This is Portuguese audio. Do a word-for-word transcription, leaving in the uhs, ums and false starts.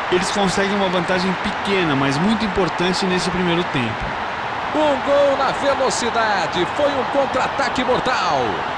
Eles conseguem uma vantagem pequena, mas muito importante nesse primeiro tempo. Um gol na velocidade. Foi um contra-ataque mortal.